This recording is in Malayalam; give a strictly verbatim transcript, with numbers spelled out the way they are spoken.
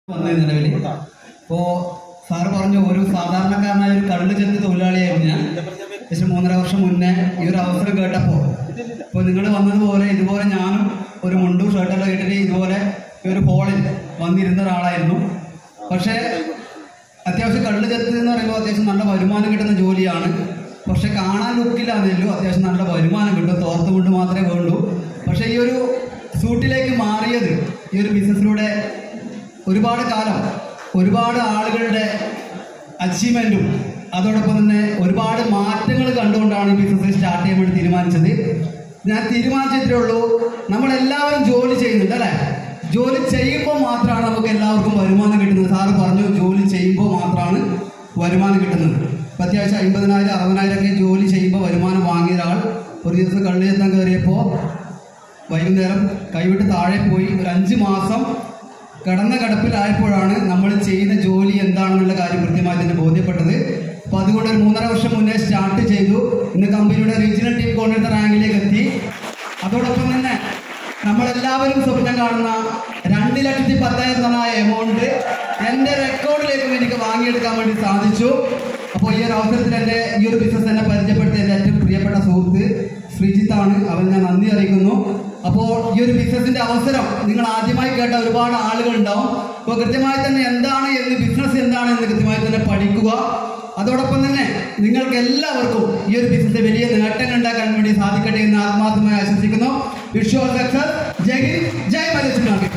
വന്നത് നിലവിൽ. ഇപ്പോൾ സാറ് പറഞ്ഞു ഒരു സാധാരണക്കാരനായ ഒരു കള്ള് ചെന്ന് തൊഴിലാളിയായിരുന്നു ഞാൻ. ഏകദേശം മൂന്നര വർഷം മുന്നേ ഈ ഒരു അവസരം കേട്ടപ്പോൾ ഇപ്പോൾ നിങ്ങൾ വന്നതുപോലെ ഇതുപോലെ ഞാനും ഒരു മുണ്ടും ഷർട്ടെല്ലാം ഇട്ടിട്ട് ഇതുപോലെ ഈ ഒരു ഹോളിൽ വന്നിരുന്ന ഒരാളായിരുന്നു. പക്ഷേ അത്യാവശ്യം കള്ള് ചെത്ത് എന്ന് പറയുമ്പോൾ അത്യാവശ്യം നല്ല വരുമാനം കിട്ടുന്ന ജോലിയാണ്. പക്ഷെ കാണാൻ ലുക്കിലാണെല്ലോ അത്യാവശ്യം നല്ല വരുമാനം കിട്ടും, തോർത്ത് കൊണ്ട് മാത്രമേ വേണ്ടൂ. പക്ഷേ ഈ ഒരു സൂട്ടിലേക്ക് മാറിയത് ഈ ഒരു ബിസിനസ്സിലൂടെ ഒരുപാട് കാലം ഒരുപാട് ആളുകളുടെ അച്ചീവ്മെൻറ്റും അതോടൊപ്പം തന്നെ ഒരുപാട് മാറ്റങ്ങൾ കണ്ടുകൊണ്ടാണ് ഈ ബിസിനസ് സ്റ്റാർട്ട് ചെയ്യാൻ വേണ്ടി തീരുമാനിച്ചത്. ഞാൻ തീരുമാനിച്ചിട്ടേ ഉള്ളൂ, നമ്മളെല്ലാവരും ജോലി ചെയ്യുന്നുണ്ട് അല്ലേ? ജോലി ചെയ്യുമ്പോൾ മാത്രമാണ് നമുക്ക് എല്ലാവർക്കും വരുമാനം കിട്ടുന്നത്. സാറ് പറഞ്ഞു ജോലി ചെയ്യുമ്പോൾ മാത്രമാണ് വരുമാനം കിട്ടുന്നത്. ഇപ്പം അത്യാവശ്യം അമ്പതിനായിരം അറുപതിനായിരം ഒക്കെ ജോലി ചെയ്യുമ്പോൾ വരുമാനം വാങ്ങിയ ഒരാൾ ഒരു ദിവസം കള്ളി ചെത്താൻ കയറിയപ്പോൾ വൈകുന്നേരം കൈവിട്ട് താഴെ പോയി ഒരു അഞ്ച് മാസം കടന്ന കിടപ്പിലായപ്പോഴാണ് നമ്മൾ ചെയ്യുന്ന ജോലി എന്താണെന്നുള്ള കാര്യം കൃത്യമായി തന്നെ ബോധ്യപ്പെട്ടത്. അപ്പോൾ അതുകൊണ്ട് ഒരു മൂന്നര വർഷം മുന്നേ സ്റ്റാർട്ട് ചെയ്തു. ഇന്ന് കമ്പനിയുടെ റീജിയണൽ ടീം കോർഡിനേറ്റർ റാങ്കിലേക്ക് എത്തി. അതോടൊപ്പം തന്നെ നമ്മളെല്ലാവരും സ്വപ്നം കാണുന്ന രണ്ട് ലക്ഷത്തി പത്തായിരത്തിനായ എമൗണ്ട് എൻ്റെ റെക്കോർഡിലേക്ക് എനിക്ക് വാങ്ങിയെടുക്കാൻ വേണ്ടി സാധിച്ചു. അപ്പോൾ ഈ ഒരു അവസരത്തിൽ എൻ്റെ ഈ ഒരു ബിസിനസ് തന്നെ പരിചയപ്പെടുത്തിയ എൻ്റെ ഏറ്റവും പ്രിയപ്പെട്ട സുഹൃത്ത് ശ്രീജിത്താണ്. അവൻ ഞാൻ നന്ദി അറിയിക്കുന്നു. അപ്പോൾ ഈ ഒരു ബിസിനസിന്റെ അവസരം നിങ്ങൾ ആദ്യമായി കേട്ട ഒരുപാട് ആളുകൾ ഉണ്ടാവും. അപ്പോൾ കൃത്യമായി തന്നെ എന്താണ് എന്ന് ബിസിനസ് എന്താണ് എന്ന് കൃത്യമായി തന്നെ പഠിക്കുക. അതോടൊപ്പം തന്നെ നിങ്ങൾക്ക് എല്ലാവർക്കും ഈ ഒരു ബിസിനസ് വലിയ നേട്ടങ്ങൾ ഉണ്ടാക്കാൻ വേണ്ടി സാധിക്കട്ടെ എന്ന് ആത്മാർത്ഥമായി ആശംസിക്കുന്നു. Wish you all success. ജയ് ഹിന്ദ്, ജയ് മലയാളം.